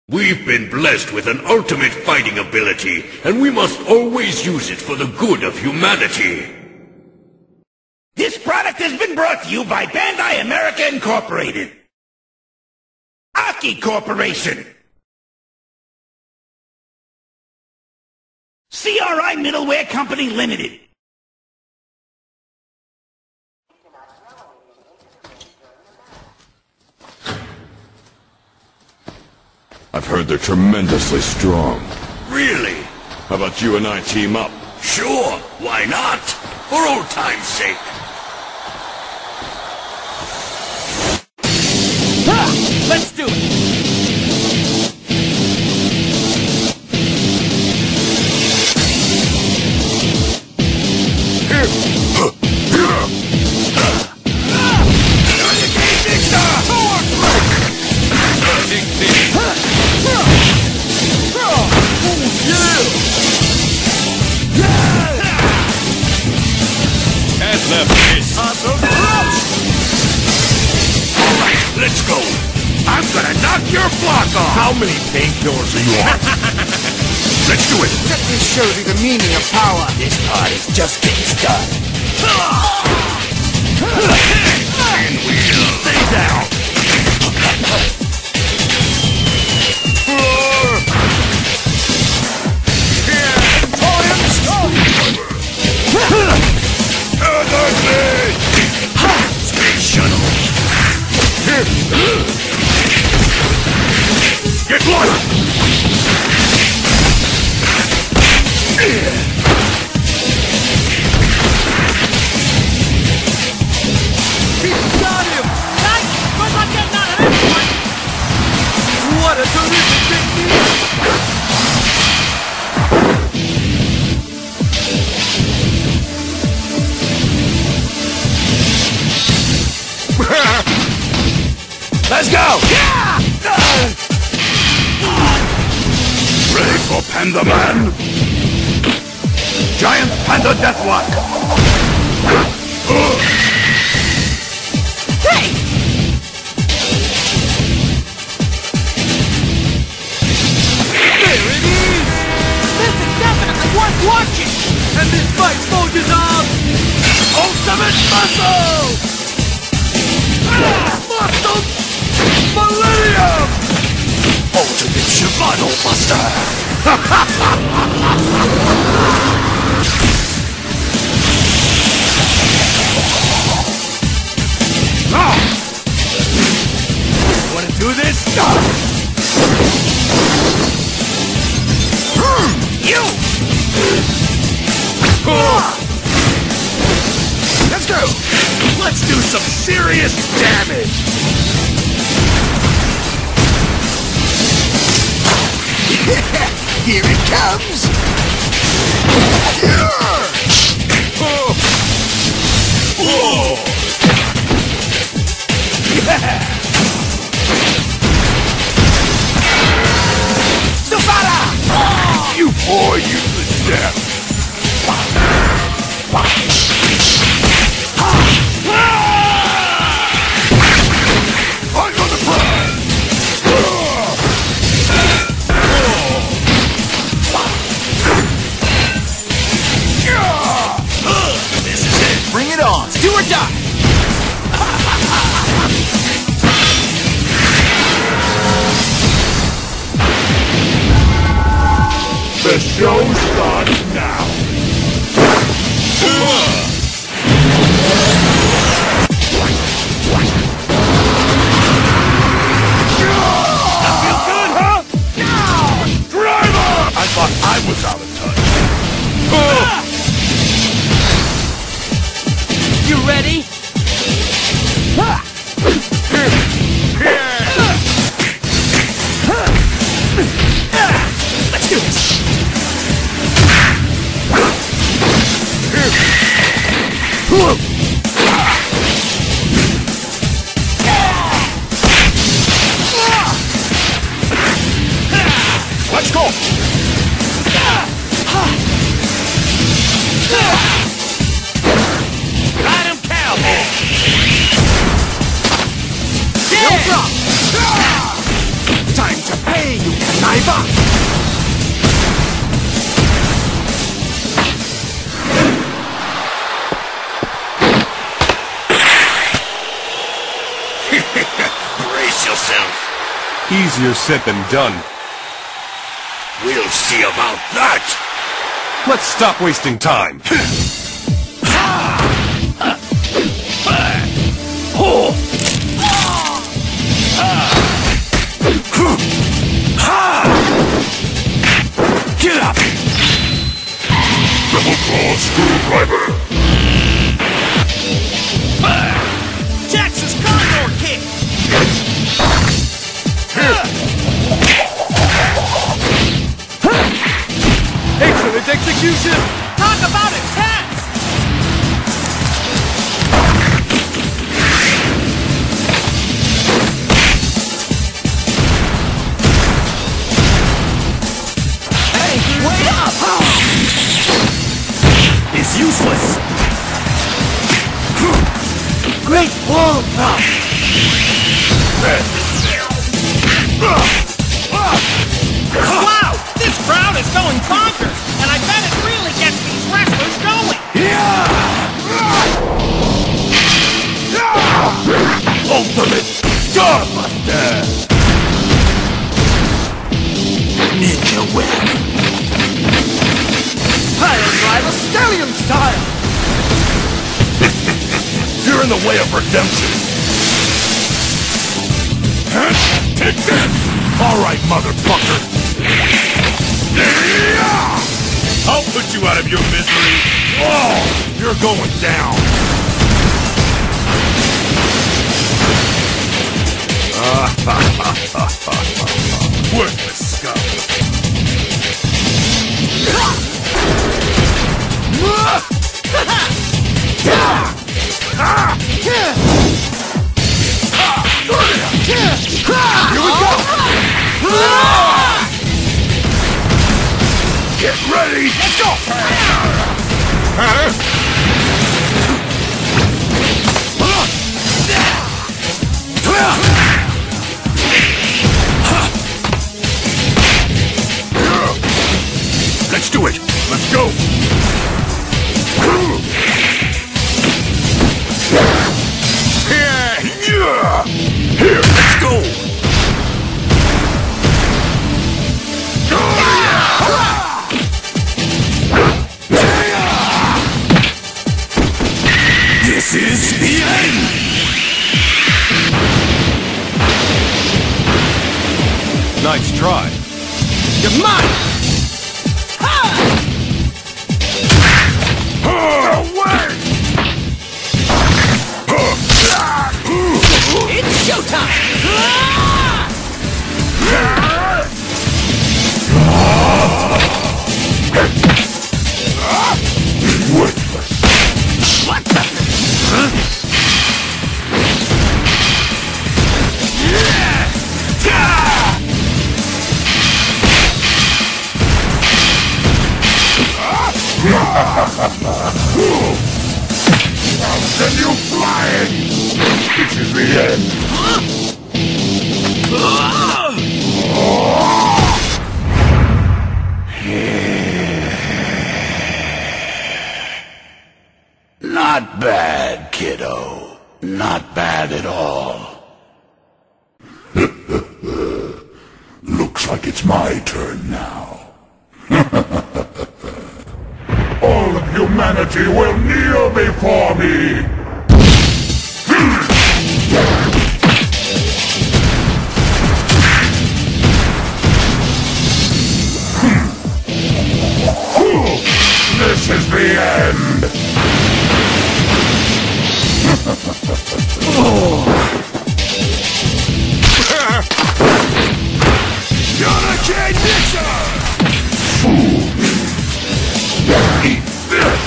We've been blessed with an ultimate fighting ability, and we must always use it for the good of humanity. This product has been brought to you by Bandai America Incorporated. Aki Corporation. CRI Middleware Company Limited. I've heard they're tremendously strong. Really? How about you and I team up? Sure, why not? For old time's sake. Ha! Let's do it! Let's go! I'm gonna knock your block off! How many painkillers are you on? Let's do it! Let me show you the meaning of power. This party's just getting started. Pinwheel! Stay down! Space shuttle! Get lost! He's got him! Nice! Good luck getting out of this one! What a terrific technique! Let's go! Ready for Panda Man? Giant Panda Deathlock! Hey! There it is! This is definitely worth watching! And this fight soldiers of Ultimate Muscle! Muscle Millennium! Ultimate Survival Buster! Wanna do this? You! Let's go! Let's do some serious damage! Here it comes! Sufara! You poor useless death! I'm on the prize! This is it! Bring it on! Do or die! The show starts now! That feels good, huh? Driver! I thought I was out of touch. You ready? Let's do this! Let's go! Ride 'em, cowboy! No drop! Time to pay, you Easier said than done. We'll see about that! Let's stop wasting time. Get up! Double claw screwdriver! Texas Condor kick! Excellent execution! Talk about intense! Hey, wait up! It's useless! Great wall prop! Wow! This crowd is going bonkers! And I bet it really gets these wrestlers going! Ultimate Starbuster! Ninja whip! Pile driver stallion style! You're in the way of redemption! Take that! Alright, motherfucker! I'll put you out of your misery! Oh, you're going down! Worthless scum! Here we go! Get ready! Let's go! Let's do it! Let's go! Here, let's go! This is the end! Nice try. You're mine! It's showtime! What the? I'll send you flying! This is the end! Not bad, kiddo. Not bad at all. Looks like it's my turn now. All of humanity will kneel before me! This is the end! Jonathan Nixon! Eat this!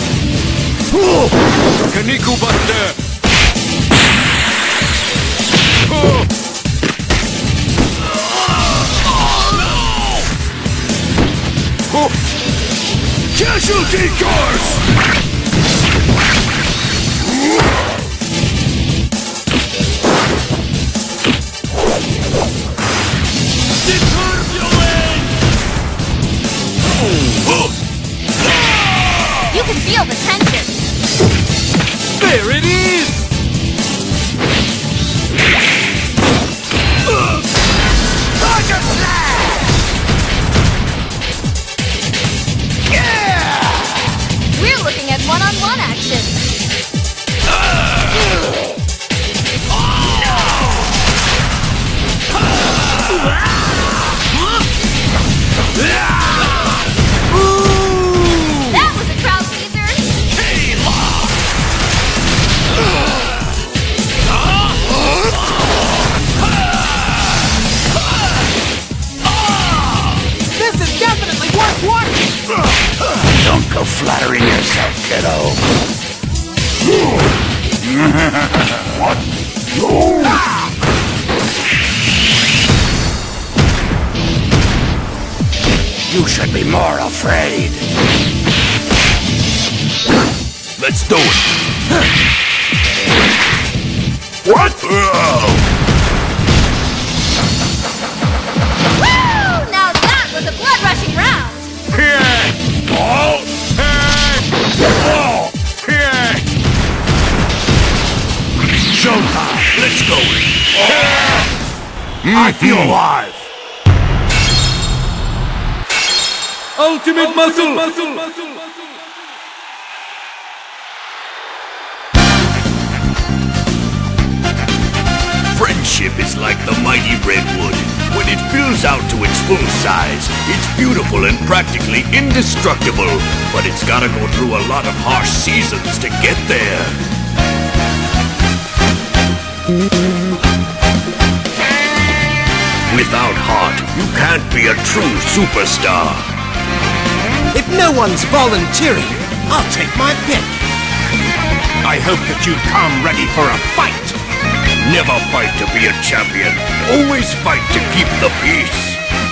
Kinnikuman! Casualty course! You can feel the tension. There it is! flattering yourself, kiddo. What? No! You should be more afraid. Let's do it. What? Woo! Now that was a blood-rushing round. Showtime. Let's go. I feel alive. Ultimate muscle! Friendship is like the mighty redwood. When it fills out to its full size, it's beautiful and practically indestructible. But it's gotta go through a lot of harsh seasons to get there. Without heart, you can't be a true superstar. If no one's volunteering, I'll take my pick. I hope that you've come ready for a fight. Never fight to be a champion. Always fight to keep the peace.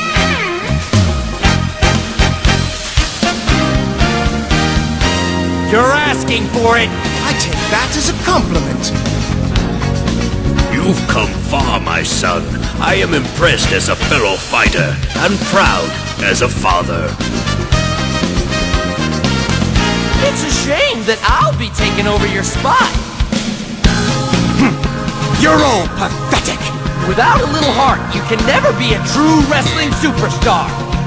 You're asking for it. I take that as a compliment. You've come far, my son. I am impressed as a fellow fighter and proud as a father. It's a shame that I'll be taking over your spot. You're all pathetic. Without a little heart, you can never be a true wrestling superstar.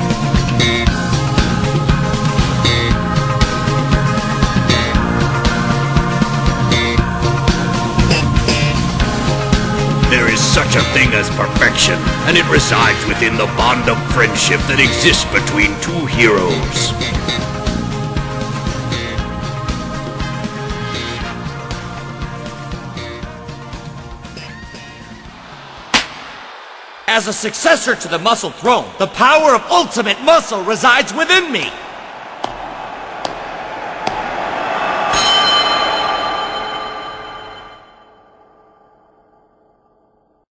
There is such a thing as perfection, and it resides within the bond of friendship that exists between two heroes. As a successor to the Muscle Throne, the power of Ultimate Muscle resides within me.